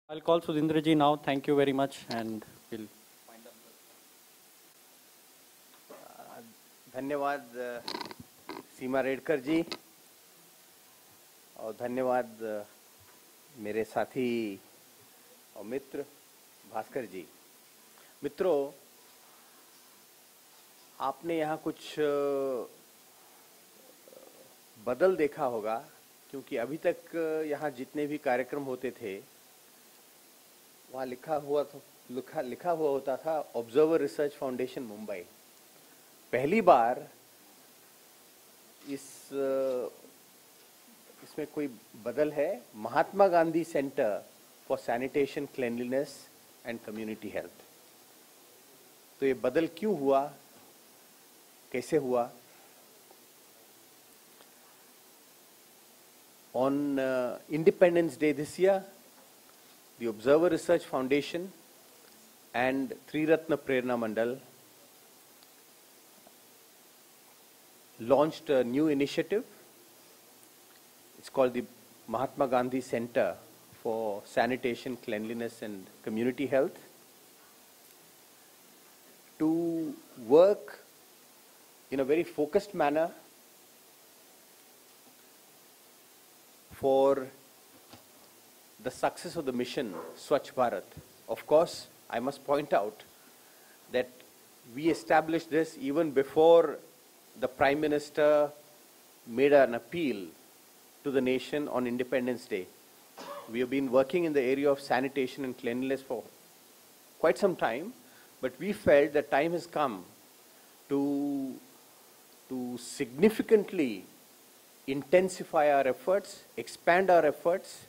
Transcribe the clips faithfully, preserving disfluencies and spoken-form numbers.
I'll call Sudhindra ji now. Thank you very much, and we'll wind up. धन्यवाद सीमा रेडकर जी और धन्यवाद मेरे साथी और मित्र भास्कर जी। मित्रों, आपने यहाँ कुछ बदल देखा होगा, क्योंकि अभी तक यहाँ जितने भी कार्यक्रम होते थे वहाँ लिखा हुआ था लिखा लिखा हुआ होता था ऑब्जर्वर रिसर्च फाउंडेशन मुंबई। पहली बार इस इसमें कोई बदल है, Mahatma Gandhi centre for sanitation, cleanliness and community health. तो ये बदल क्यों हुआ, कैसे हुआ? On uh, Independence Day this year, the Observer Research Foundation and Triratna Prerna Mandal launched a new initiative. It's called the Mahatma Gandhi Center for Sanitation, Cleanliness and Community Health, to work in a very focused manner for the success of the mission Swachh Bharat. Of course, I must point out that we established this even before the Prime Minister made an appeal to the nation on Independence Day. We have been working in the area of sanitation and cleanliness for quite some time, but we felt that time has come to, to significantly intensify our efforts, expand our efforts.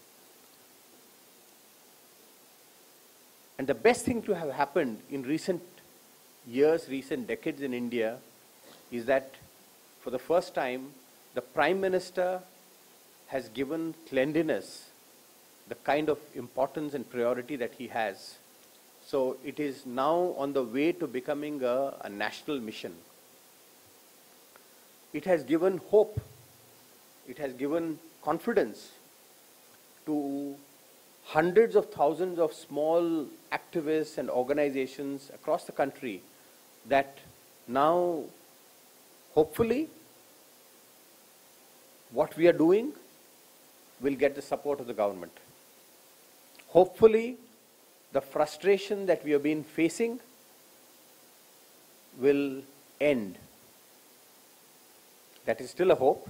And the best thing to have happened in recent years, recent decades in India is that for the first time, the Prime Minister has given cleanliness the kind of importance and priority that he has. So it is now on the way to becoming a, a national mission. It has given hope. It has given confidence to hundreds of thousands of small activists and organizations across the country that now, hopefully, what we are doing will get the support of the government. Hopefully, the frustration that we have been facing will end. That is still a hope.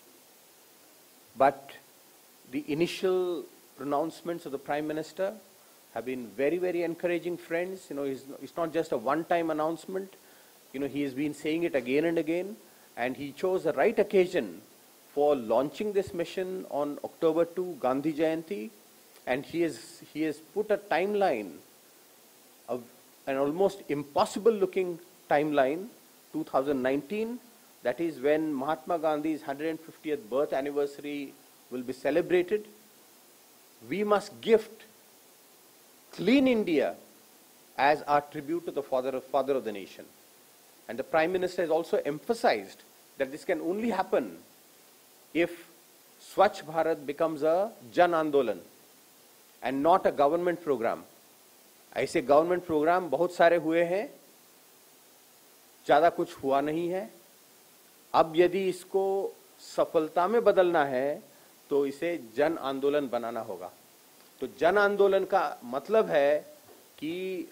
But the initial pronouncements of the Prime Minister have been very, very encouraging, friends. You know, it's, it's not just a one-time announcement. You know, he has been saying it again and again, and he chose the right occasion for launching this mission on October second, Gandhi Jayanti, and he has, he has put a timeline, of an almost impossible-looking timeline, two thousand nineteen, that is when Mahatma Gandhi's one hundred fiftieth birth anniversary will be celebrated. We must gift Clean India as our tribute to the father of, father of the nation. And the Prime Minister has also emphasized that this can only happen if Swachh Bharat becomes a Jan Andolan and not a government program. ऐसे government program बहुत सारे हुए हैं, ज़्यादा कुछ हुआ नहीं है। अब यदि इसको सफलता में बदलना है तो इसे जन आंदोलन बनाना होगा। तो जन आंदोलन का मतलब है कि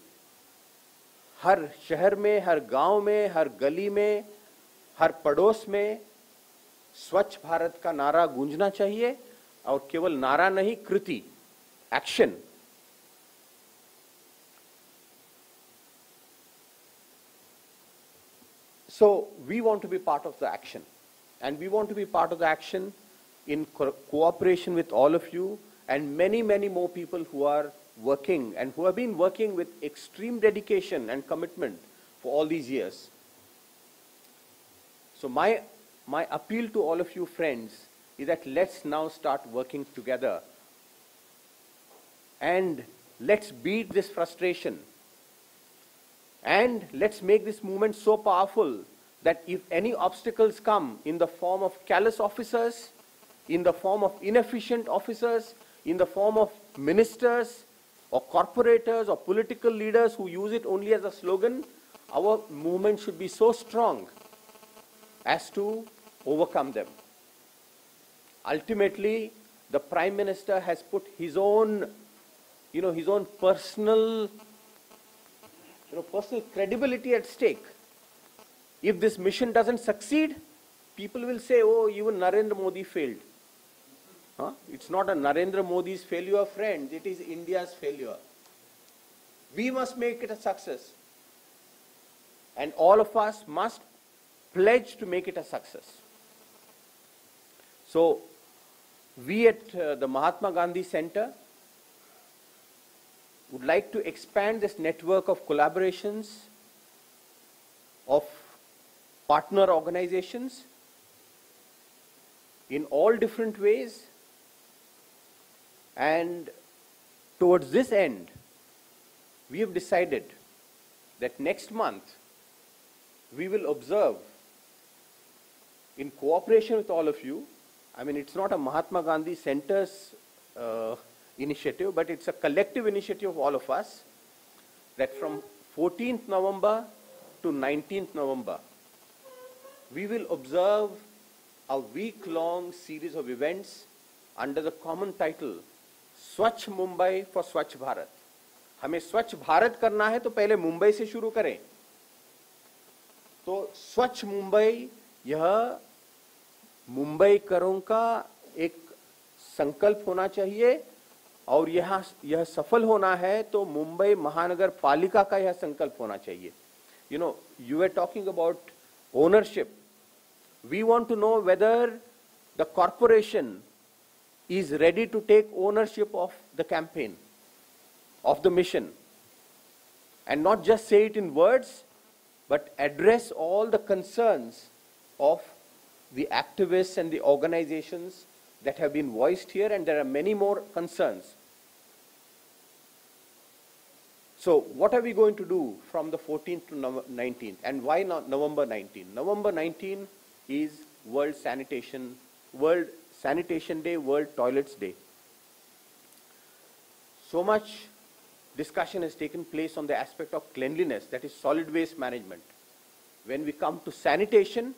हर शहर में, हर गांव में, हर गली में, हर पड़ोस में स्वच्छ भारत का नारा गूंजना चाहिए, और केवल नारा नहीं, कृति, action. So we want to be part of the action, and we want to be part of the action in co cooperation with all of you and many, many more people who are working and who have been working with extreme dedication and commitment for all these years. So my, my appeal to all of you friends is that let's now start working together and let's beat this frustration. And let's make this movement so powerful that if any obstacles come in the form of callous officers, in the form of inefficient officers, in the form of ministers, or corporators or political leaders who use it only as a slogan. Our movement should be so strong as to overcome them. Ultimately, the Prime Minister has put his own, you know, his own personal, you know, personal credibility at stake. If this mission doesn't succeed, people will say, oh, even Narendra Modi failed. Huh? It's not a Narendra Modi's failure, friends. It is India's failure. We must make it a success. And all of us must pledge to make it a success. So, we at uh, the Mahatma Gandhi Center would like to expand this network of collaborations, of partner organizations in all different ways. And towards this end, we have decided that next month we will observe, in cooperation with all of you, I mean, it's not a Mahatma Gandhi Center's uh, initiative, but it's a collective initiative of all of us, that from fourteenth November to nineteenth November, we will observe a week-long series of events under the common title, Swachh Mumbai for Swachh Bharat. हमें स्वच्छ भारत करना है तो पहले मुंबई से शुरू करें. तो स्वच्छ मुंबई, यह मुंबईकरों का एक संकल्प होना चाहिए, और यह यह सफल होना है तो मुंबई महानगर पालिका का यह संकल्प होना चाहिए. You know, you were talking about ownership. We want to know whether the corporation is ready to take ownership of the campaign, of the mission, and not just say it in words, but address all the concerns of the activists and the organizations that have been voiced here, and there are many more concerns. So what are we going to do from the fourteenth to nineteenth, and why not November nineteenth? November nineteenth is World Sanitation, World Sanitation Day, World Toilets Day. So much discussion has taken place on the aspect of cleanliness, that is solid waste management. When we come to sanitation,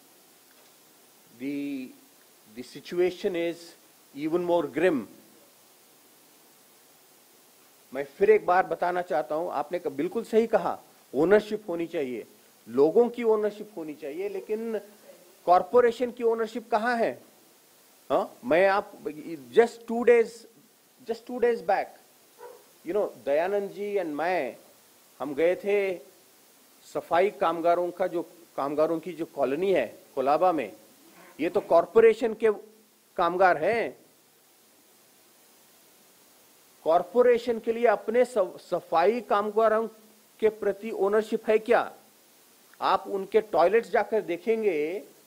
the, the situation is even more grim. मैं फिर एक बार बताना चाहता हूं, आपने बिल्कुल सही कहा, ओनरशिप होनी चाहिए, लोगों की ओनरशिप होनी चाहिए, लेकिन कॉर्पोरेशन की ओनरशिप कहां है? हाँ, मैं आप just two days just two days back, you know, Dayanand ji and मैं, हम गए थे सफाई कामगारों का जो कामगारों की जो कॉलोनी है कोलाबा में. ये तो कॉर्पोरेशन के कामगार हैं. कॉर्पोरेशन के लिए अपने सफाई कामगारों के प्रति ओनरशिप है क्या? आप उनके टॉयलेट्स जाकर देखेंगे,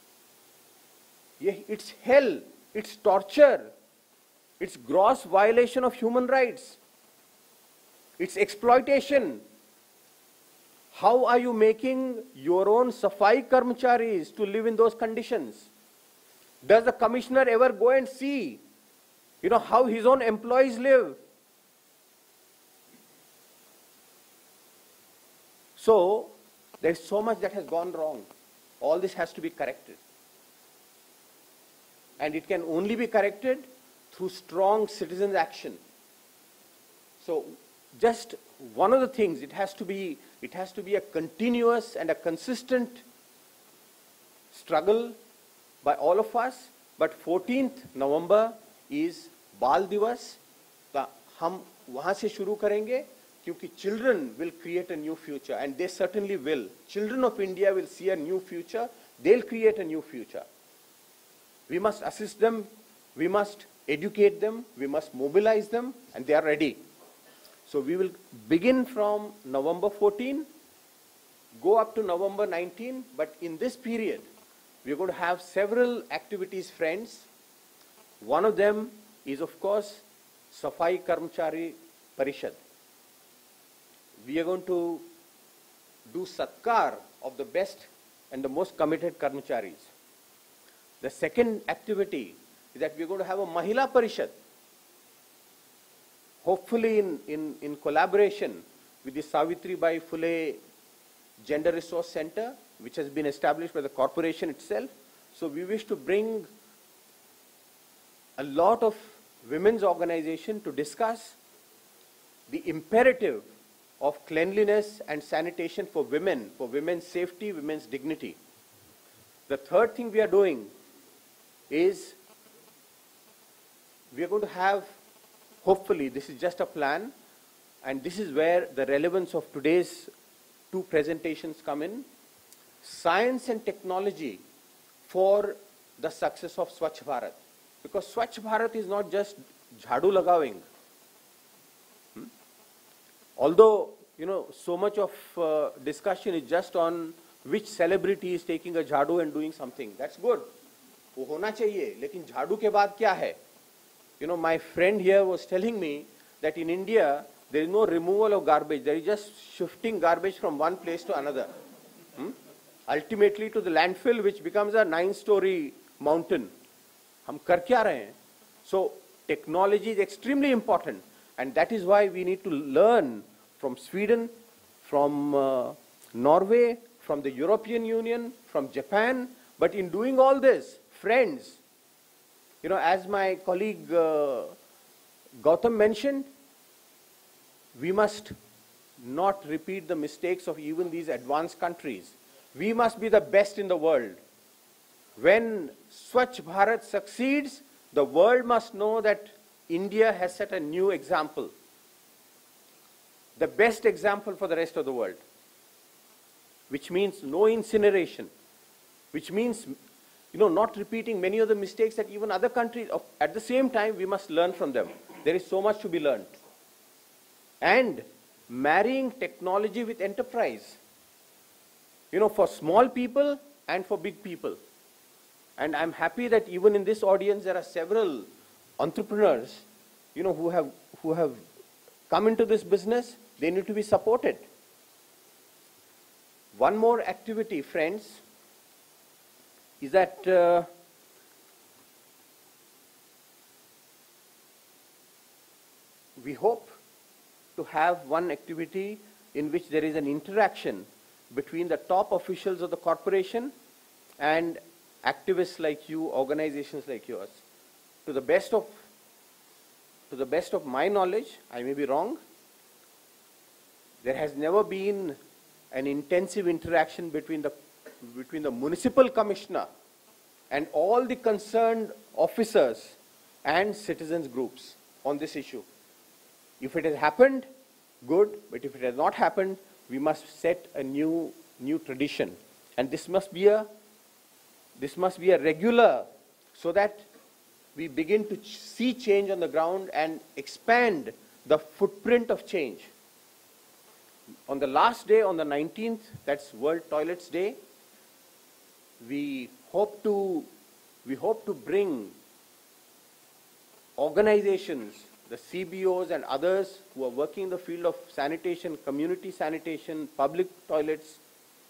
ये it's hell, it's torture, it's gross violation of human rights, it's exploitation. How are you making your own safai karmacharis to live in those conditions? Does the commissioner ever go and see, you know, how his own employees live? So, there's so much that has gone wrong. All this has to be corrected. And it can only be corrected through strong citizens' action. So, just one of the things, it has to be, it has to be a continuous and a consistent struggle by all of us. But fourteenth November is Bal Divas. तो हम वहाँ से शुरू करेंगे, क्योंकि children will create a new future, and they certainly will. Children of India will see a new future. They'll create a new future. We must assist them. We must educate them. We must mobilize them, and they are ready. So we will begin from November fourteenth, go up to November nineteenth, but in this period, we are going to have several activities, friends. One of them is, of course, Safai Karmachari Parishad. We are going to do Satkar of the best and the most committed Karmacharis. The second activity is that we are going to have a Mahila Parishad, hopefully in, in, in collaboration with the Savitribai Phule Gender Resource Center, which has been established by the corporation itself. So we wish to bring a lot of women's organization to discuss the imperative of cleanliness and sanitation for women, for women's safety, women's dignity. The third thing we are doing is we are going to have, hopefully, this is just a plan, and this is where the relevance of today's two presentations come in, science and technology for the success of Swachh Bharat. Because Swachh Bharat is not just jhadu lagawing. Hmm? Although, you know, so much of uh, discussion is just on which celebrity is taking a jhadu and doing something. That's good. वो होना चाहिए, लेकिन झाड़ू के बाद क्या है? You know, my friend here was telling me that in India, there is no removal of garbage. There is just shifting garbage from one place to another. Hmm? Ultimately to the landfill, which becomes a nine-story mountain. हम कर क्या रहे हैं? So technology is extremely important, and that is why we need to learn from Sweden, from uh, Norway, from the European Union, from Japan. But in doing all this, friends, you know, as my colleague uh, Gautam mentioned, we must not repeat the mistakes of even these advanced countries. We must be the best in the world. When Swachh Bharat succeeds, the world must know that India has set a new example. The best example for the rest of the world. Which means no incineration. Which means, you know, not repeating many of the mistakes that even other countries, at the same time, we must learn from them. There is so much to be learned. And marrying technology with enterprise. You know, for small people and for big people. And I'm happy that even in this audience there are several entrepreneurs, you know, who have, who have come into this business. They need to be supported. One more activity, friends, is that uh, we hope to have one activity in which there is an interaction between the top officials of the corporation and activists like you, organizations like yours. To the best of, to the best of my knowledge, I may be wrong, there has never been an intensive interaction between the, between the municipal commissioner and all the concerned officers and citizens groups on this issue. If it has happened, good, but if it has not happened, we must set a new, new tradition. And this must be a, this must be a regular, so that we begin to ch- see change on the ground and expand the footprint of change. On the last day, on the nineteenth, that's World Toilets Day, we hope to, we hope to bring organizations, the C B Os and others who are working in the field of sanitation, community sanitation, public toilets,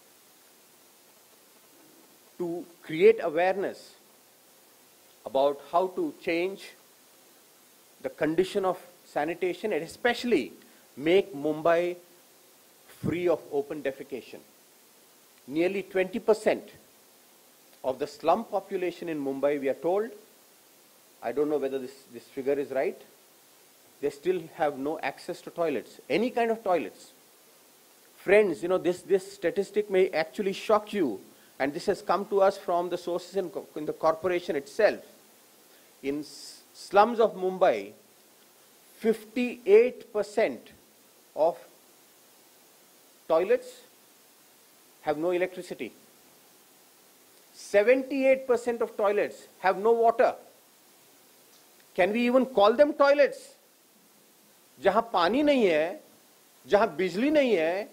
to create awareness about how to change the condition of sanitation and especially make Mumbai free of open defecation. Nearly twenty percent of the slum population in Mumbai, we are told, I don't know whether this, this figure is right, they still have no access to toilets, any kind of toilets. Friends, you know, this, this statistic may actually shock you, and this has come to us from the sources in, in the corporation itself. In s- slums of Mumbai, fifty-eight percent of toilets have no electricity. seventy-eight percent of toilets have no water. Can we even call them toilets? जहां पानी नहीं है, जहां बिजली नहीं है,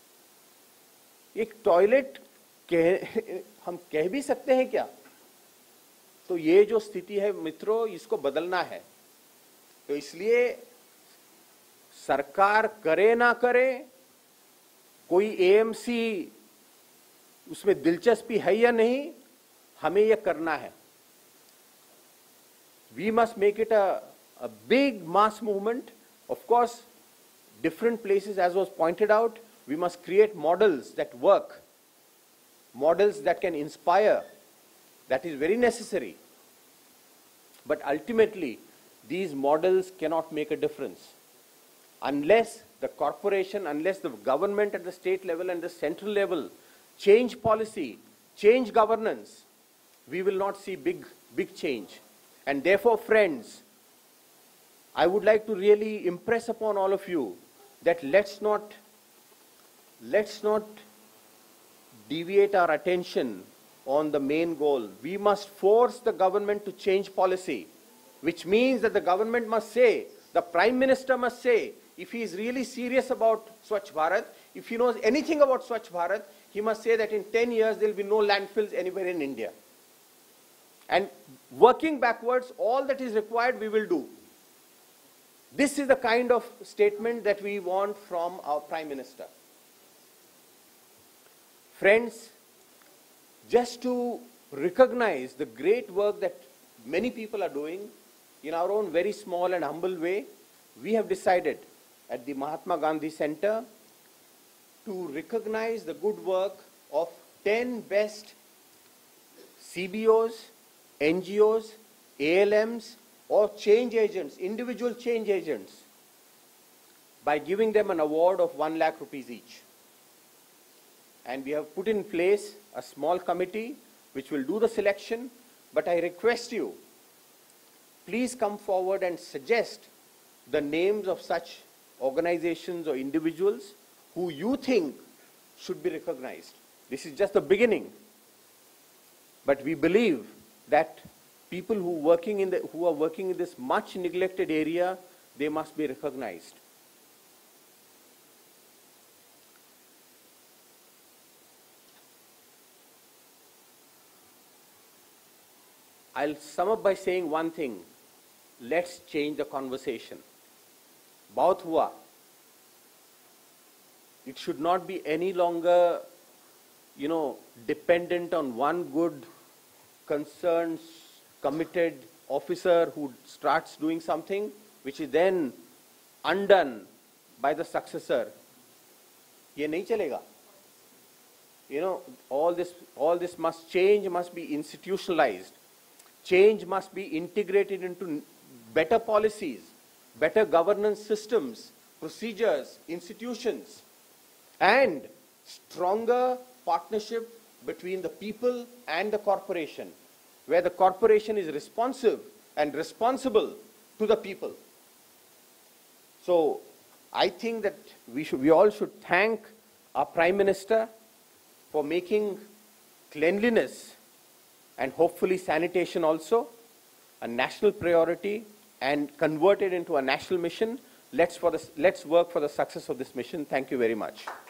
एक toilet कह, हम कह भी सकते हैं क्या? तो ये जो स्थिति है मित्रों, इसको बदलना है. तो इसलिए सरकार करे ना करे, कोई एएमसी उसमें दिलचस्पी है या नहीं, हमें ये करना है. We must make it a, a big mass movement, Of course, different places, as was pointed out, we must create models that work, models that can inspire. That is very necessary. But ultimately, these models cannot make a difference unless the corporation, unless the government at the state level and the central level change policy, change governance, we will not see big, big change. And therefore, friends, I would like to really impress upon all of you that let's not, let's not deviate our attention on the main goal. We must force the government to change policy, which means that the government must say, the Prime Minister must say, if he is really serious about Swachh Bharat, if he knows anything about Swachh Bharat, he must say that in ten years there will be no landfills anywhere in India. And working backwards, all that is required we will do. This is the kind of statement that we want from our Prime Minister. Friends, just to recognize the great work that many people are doing in our own very small and humble way, we have decided at the Mahatma Gandhi Center to recognize the good work of ten best C B Os, N G Os, A L Ms, or change agents, individual change agents, by giving them an award of one lakh rupees each. And we have put in place a small committee which will do the selection, but I request you, please come forward and suggest the names of such organizations or individuals who you think should be recognized. This is just the beginning. But we believe that people who, working in the, who are working in this much neglected area, they must be recognized. I'll sum up by saying one thing. Let's change the conversation. Bahut hua. It should not be any longer, you know, dependent on one good, concerned, committed officer who starts doing something, which is then undone by the successor. Ye nahi chalega. You know, all this, all this must change, must be institutionalized. Change must be integrated into better policies, better governance systems, procedures, institutions, and stronger partnership between the people and the corporation, where the corporation is responsive and responsible to the people. So I think that we should, we all should thank our Prime Minister for making cleanliness and hopefully sanitation also a national priority and convert it into a national mission. Let's, for the, let's work for the success of this mission. Thank you very much.